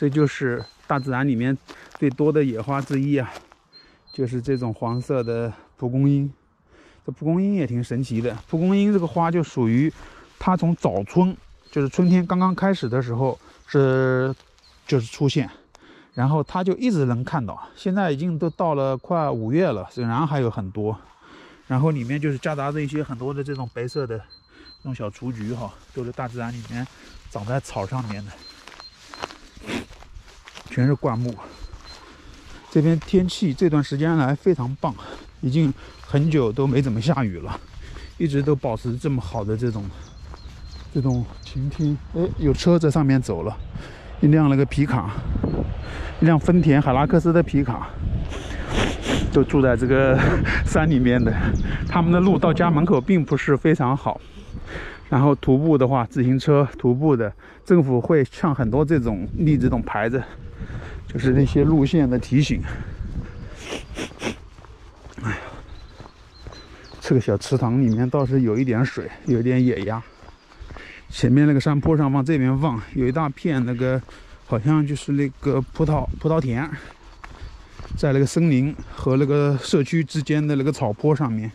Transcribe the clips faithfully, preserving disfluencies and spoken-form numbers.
这就是大自然里面最多的野花之一啊，就是这种黄色的蒲公英。这蒲公英也挺神奇的，蒲公英这个花就属于它从早春，就是春天刚刚开始的时候是就是出现，然后它就一直能看到。现在已经都到了快五月了，仍然还有很多。然后里面就是夹杂着一些很多的这种白色的这种小雏菊哈，都是大自然里面长在草上面的，全是灌木。这边天气这段时间来非常棒，已经很久都没怎么下雨了，一直都保持这么好的这种这种晴天。哎，有车在上面走了，一辆那个皮卡，一辆丰田海拉克斯的皮卡，就住在这个山里面的。他们的路到家门口并不是非常好，然后徒步的话，自行车徒步的，政府会像很多这种立这种牌子，就是那些路线的提醒。哎呀，这个小池塘里面倒是有一点水，有一点野鸭。前面那个山坡上往这边望，有一大片那个好像就是那个葡萄葡萄田，在那个森林和那个社区之间的那个草坡上面。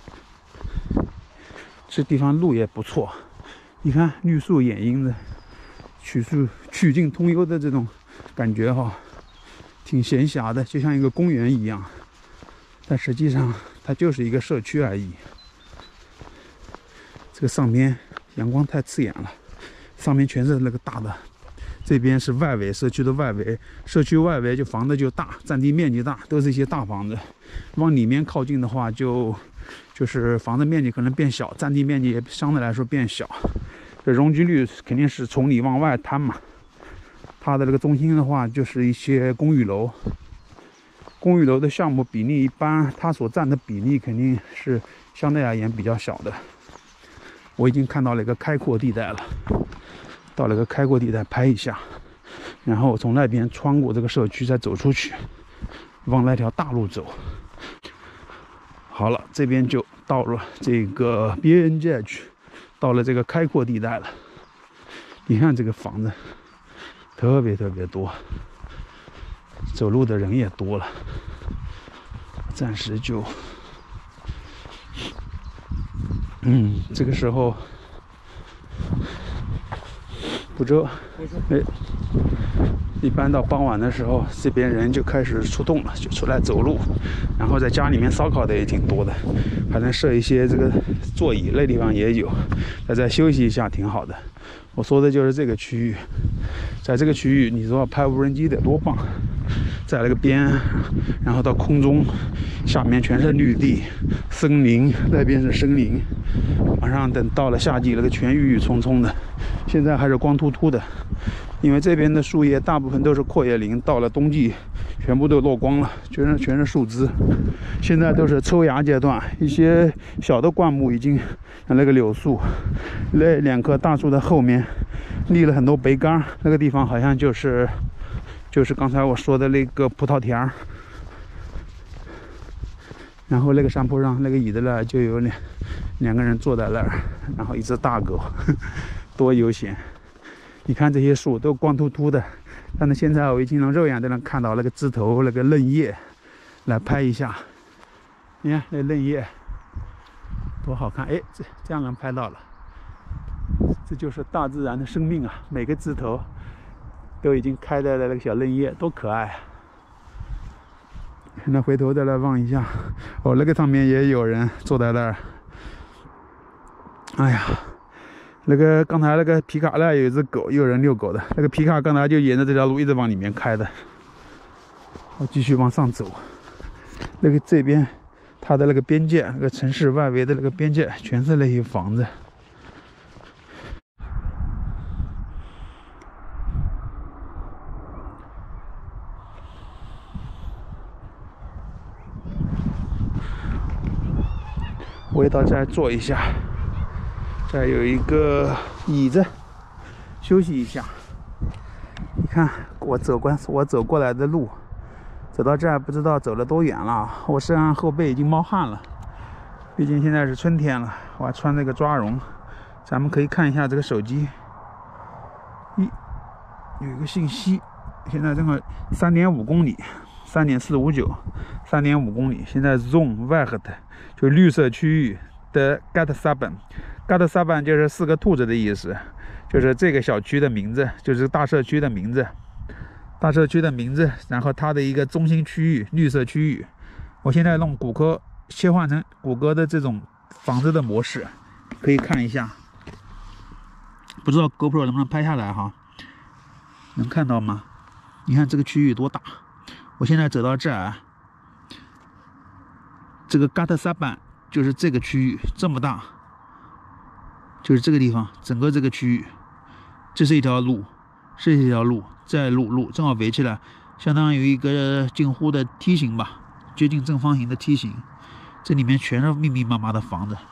这地方路也不错，你看绿树掩映的，曲树曲径通幽的这种感觉哈，挺闲暇的，就像一个公园一样。但实际上它就是一个社区而已。这个上面阳光太刺眼了，上面全是那个大的，这边是外围，社区的外围，社区外围就房子就大，占地面积大，都是一些大房子。往里面靠近的话就，就就是房子面积可能变小，占地面积也相对来说变小。这容积率肯定是从里往外摊嘛。它的这个中心的话，就是一些公寓楼。公寓楼的项目比例一般，它所占的比例肯定是相对而言比较小的。我已经看到了一个开阔地带了，到了一个开阔地带拍一下，然后从那边穿过这个社区再走出去，往那条大路走。好了，这边就到了这个 B N J 区，到了这个开阔地带了。你看这个房子特别特别多，走路的人也多了。暂时就嗯，这个时候不遮，哎，一般到傍晚的时候，这边人就开始出动了，就出来走路，然后在家里面烧烤的也挺多的，还能设一些这个座椅，那地方也有，大家休息一下挺好的。我说的就是这个区域，在这个区域，你说拍无人机得多棒，在那个边，然后到空中，下面全是绿地、森林，那边是森林。马上等到了夏季，那个全郁郁葱葱的，现在还是光秃秃的，因为这边的树叶大部分都是阔叶林，到了冬季全部都落光了，全是全是树枝。现在都是抽芽阶段，一些小的灌木已经，像那个柳树，那两棵大树的后面立了很多白杆，那个地方好像就是就是刚才我说的那个葡萄田。然后那个山坡上那个椅子那就有两两个人坐在那儿，然后一只大狗，多悠闲。你看这些树都光秃秃的，但是现在我已经能肉眼都能看到那个枝头那个嫩叶，来拍一下。你看那嫩叶多好看！哎，这这样能拍到了。这就是大自然的生命啊！每个枝头都已经开在了那个小嫩叶，多可爱啊！那回头再来望一下，哦，那个上面也有人坐在那儿。哎呀，那个刚才那个皮卡那有一只狗，又有人遛狗的。那个皮卡刚才就沿着这条路一直往里面开的。我继续往上走，那个这边它的那个边界，那个城市外围的那个边界，全是那些房子。我也到这儿坐一下，这儿有一个椅子，休息一下。你看我走过我走过来的路，走到这儿不知道走了多远了，我身上后背已经冒汗了。毕竟现在是春天了，我还穿这个抓绒。咱们可以看一下这个手机，一有一个信息， 现在正好三点五公里，三点四五九，三点五公里。现在 Zone Vert 就绿色区域的 Gat Saban，Gat Saban 就是四个兔子的意思，就是这个小区的名字，就是大社区的名字，大社区的名字。然后它的一个中心区域，绿色区域。我现在用谷歌切换成谷歌的这种房子的模式，可以看一下。不知道 GoPro 能不能拍下来哈？能看到吗？你看这个区域多大？我现在走到这儿，这个 Gat Saban 就是这个区域这么大，就是这个地方，整个这个区域，这是一条路，是一条路，再路路正好围起来，相当于一个近乎的梯形吧，接近正方形的梯形。这里面全是密密麻麻的房子。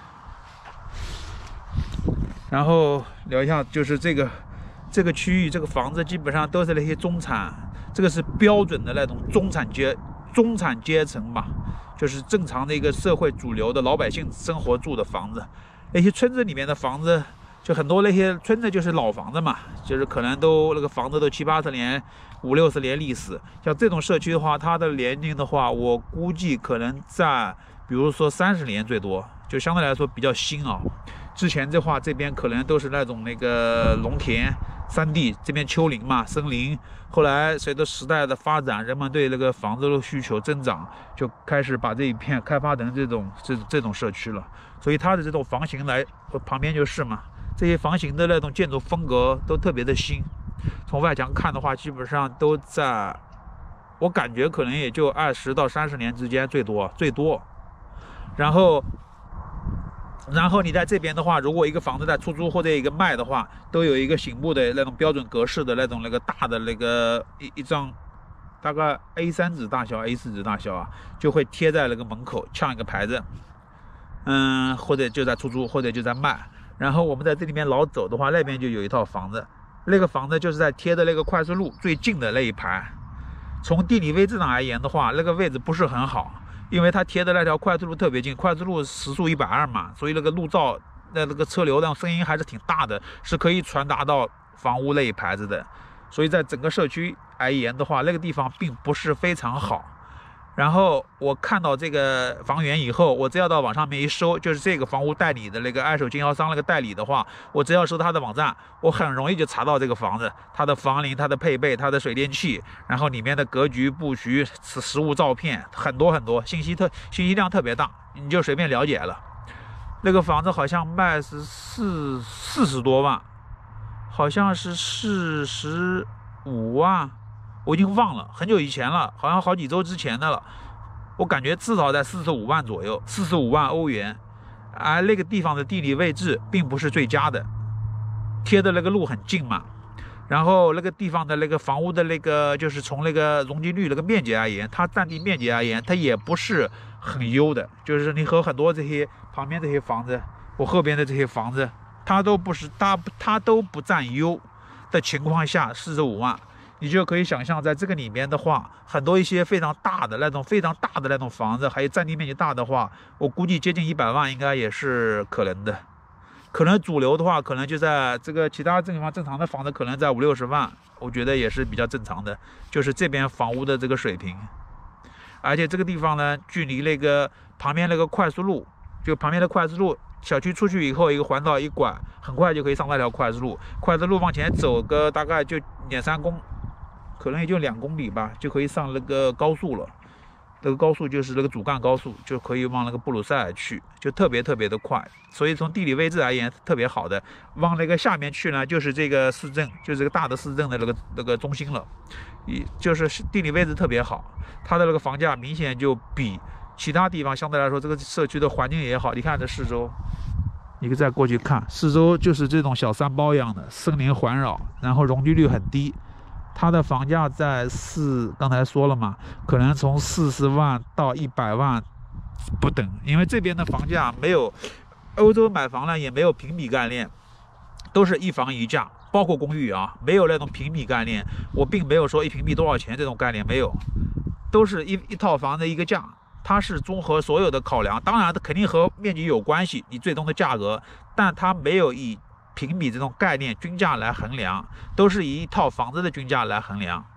然后聊一下，就是这个这个区域，这个房子基本上都是那些中产，这个是标准的那种中产阶中产阶层吧，就是正常的一个社会主流的老百姓生活住的房子。那些村子里面的房子，就很多那些村子就是老房子嘛，就是可能都那个房子都七八十年、五六十年历史。像这种社区的话，它的年龄的话，我估计可能在比如说三十年最多，就相对来说比较新啊。之前的话，这边可能都是那种那个农田、山地，这边丘陵嘛、森林。后来随着时代的发展，人们对那个房子的需求增长，就开始把这一片开发成这种这这种社区了。所以它的这种房型来，旁边就是嘛，这些房型的那种建筑风格都特别的新。从外墙看的话，基本上都在，我感觉可能也就二十到三十年之间最多最多。然后。然后你在这边的话，如果一个房子在出租或者一个卖的话，都有一个醒目的那种标准格式的那种那个大的那个一一张，大概 A 三 纸大小、A 四 纸大小啊，就会贴在那个门口，呛一个牌子，嗯，或者就在出租，或者就在卖。然后我们在这里面老走的话，那边就有一套房子，那个房子就是在贴的那个快速路最近的那一排。从地理位置上而言的话，那个位置不是很好。因为它贴的那条快速路特别近，快速路时速一百二嘛，所以那个路噪、那那个车流量声音还是挺大的，是可以传达到房屋那一排子的。所以在整个社区而言的话，那个地方并不是非常好。然后我看到这个房源以后，我只要到网上面一搜，就是这个房屋代理的那个二手经销商那个代理的话，我只要搜他的网站，我很容易就查到这个房子，它的房龄、它的配备、它的水电气，然后里面的格局、布局、实物照片，很多很多信息特信息量特别大，你就随便了解了。那个房子好像卖是四四十多万，好像是四十五万。我已经忘了，很久以前了，好像好几周之前的了。我感觉至少在四十五万左右，四十五万欧元。而那个地方的地理位置并不是最佳的，贴的那个路很近嘛。然后那个地方的那个房屋的那个，就是从那个容积率那个面积而言，它占地面积而言，它也不是很优的。就是你和很多这些旁边这些房子，我后边的这些房子，它都不是它它都不占优的情况下，四十五万。你就可以想象，在这个里面的话，很多一些非常大的那种、非常大的那种房子，还有占地面积大的话，我估计接近一百万应该也是可能的。可能主流的话，可能就在这个其他地方正常的房子，可能在五六十万，我觉得也是比较正常的。就是这边房屋的这个水平，而且这个地方呢，距离那个旁边那个快速路，就旁边的快速路。小区出去以后，一个环道一拐，很快就可以上那条快速路。快速路往前走个大概就两三公。可能也就两公里吧，就可以上那个高速了。那个高速就是那个主干高速，就可以往那个布鲁塞尔去，就特别特别的快。所以从地理位置而言，特别好的。往那个下面去呢，就是这个市政，就是这个大的市政的那个那个中心了。一就是地理位置特别好，它的那个房价明显就比其他地方相对来说，这个社区的环境也好。你看这四周，你可以再过去看，四周就是这种小山包一样的森林环绕，然后容积率很低。它的房价在四，刚才说了嘛，可能从四十万到一百万不等，因为这边的房价没有欧洲买房呢，也没有平米概念，都是一房一价，包括公寓啊，没有那种平米概念。我并没有说一平米多少钱这种概念没有，都是一一套房的一个价。它是综合所有的考量，当然它肯定和面积有关系，你最终的价格，但它没有以平米这种概念均价来衡量，都是以一套房子的均价来衡量。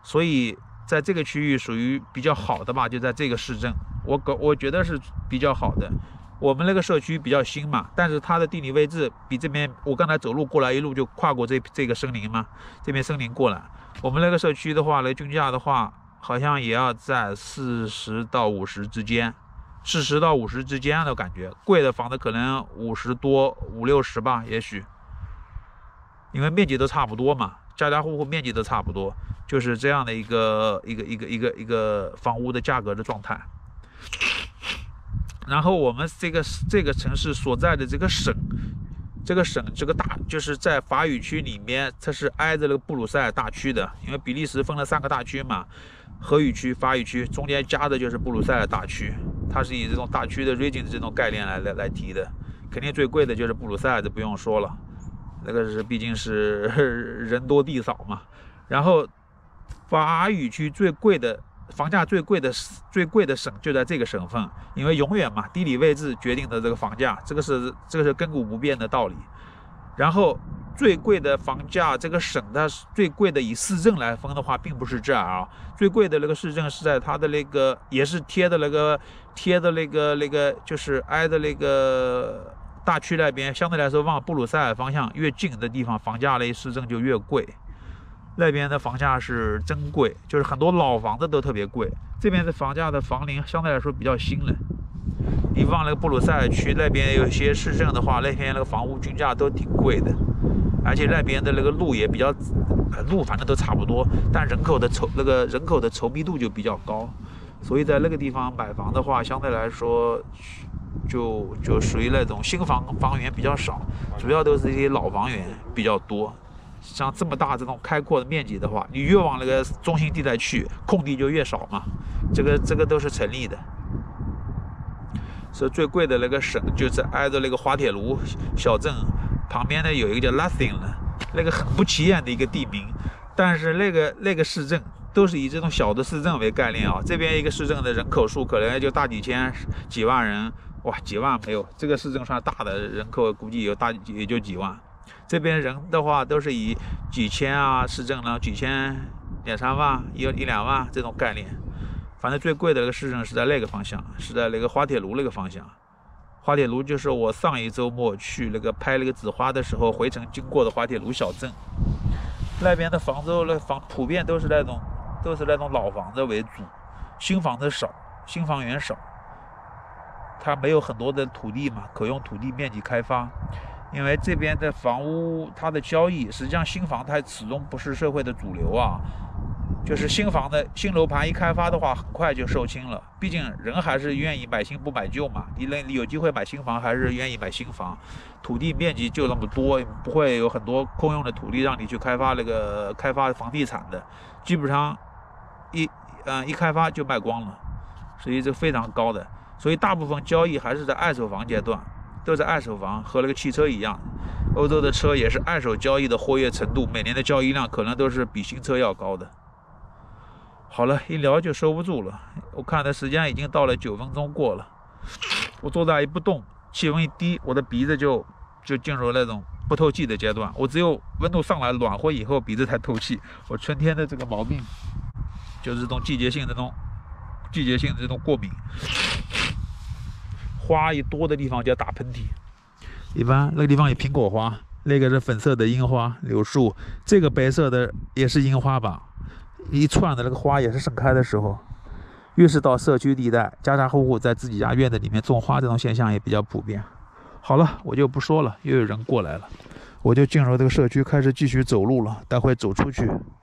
所以在这个区域属于比较好的吧，就在这个市政，我我觉得是比较好的。我们那个社区比较新嘛，但是它的地理位置比这边，我刚才走路过来一路就跨过这这个森林嘛，这边森林过来，我们那个社区的话，那均价的话，好像也要在四十到五十之间，四十到五十之间的感觉，贵的房子可能五十多五六十吧，也许，因为面积都差不多嘛，家家户户面积都差不多，就是这样的一个一个一个一个一个房屋的价格的状态。然后我们这个这个城市所在的这个省，这个省这个大就是在法语区里面，它是挨着那个布鲁塞尔大区的，因为比利时分了三个大区嘛，荷语区、法语区，中间夹的就是布鲁塞尔大区，它是以这种大区的 region 这种概念来来来提的，肯定最贵的就是布鲁塞尔，这不用说了，那个是毕竟是人多地少嘛。然后法语区最贵的。房价最贵的最贵的省就在这个省份，因为永远嘛，地理位置决定的这个房价，这个是这个是亘古不变的道理。然后最贵的房价，这个省它最贵的以市政来分的话，并不是这儿啊，最贵的那个市政是在它的那个也是贴的那个贴的那个那个就是挨的那个大区那边，相对来说往布鲁塞尔方向越近的地方，房价类市政就越贵。那边的房价是真贵，就是很多老房子都特别贵。这边的房价的房龄相对来说比较新了。你往那个布鲁塞尔区那边有些市政的话，那边那个房屋均价都挺贵的，而且那边的那个路也比较，路反正都差不多，但人口的稠那个人口的稠密度就比较高，所以在那个地方买房的话，相对来说就就属于那种新房房源比较少，主要都是一些老房源比较多。像这么大这种开阔的面积的话，你越往那个中心地带去，空地就越少嘛，这个这个都是成立的。所以最贵的那个省就是挨着那个滑铁卢小镇旁边呢，有一个叫 Lathing 的，那个很不起眼的一个地名，但是那个那个市政都是以这种小的市政为概念啊。这边一个市政的人口数可能就大几千、几万人，哇，几万没有，这个市政算大的人口，估计有大也就几万。这边人的话都是以几千啊市政呢，几千两三万一一两万这种概念。反正最贵的那个市政是在那个方向，是在那个滑铁卢那个方向。滑铁卢就是我上一周末去那个拍那个紫花的时候回程经过的滑铁卢小镇。那边的房子那房普遍都是那种都是那种老房子为主，新房子少，新房源少。它没有很多的土地嘛，可用土地面积开发。因为这边的房屋它的交易，实际上新房它始终不是社会的主流啊，就是新房的新楼盘一开发的话，很快就售罄了。毕竟人还是愿意买新不买旧嘛，你能有机会买新房，还是愿意买新房。土地面积就那么多，不会有很多空用的土地让你去开发那个开发房地产的，基本上一嗯、呃、一开发就卖光了，所以这非常高的。所以大部分交易还是在二手房阶段。都是二手房，和那个汽车一样，欧洲的车也是二手交易的活跃程度，每年的交易量可能都是比新车要高的。好了，一聊就收不住了，我看的时间已经到了九分钟过了，我坐在一不动，气温一低，我的鼻子就就进入那种不透气的阶段，我只有温度上来暖和以后，鼻子才透气。我春天的这个毛病就是这种季节性的这种季节性的这种过敏。花一多的地方就要打喷嚏，一般那个地方有苹果花，那个是粉色的樱花柳树，这个白色的也是樱花吧，一串的那个花也是盛开的时候。越是到社区地带，家家户户在自己家院子里面种花，这种现象也比较普遍。好了，我就不说了，又有人过来了，我就进入这个社区开始继续走路了，待会走出去